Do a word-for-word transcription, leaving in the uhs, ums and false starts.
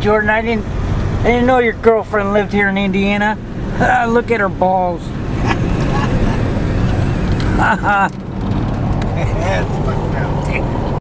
Jordan. I didn't, I didn't know your girlfriend lived here in Indiana. Look at her balls. Haha.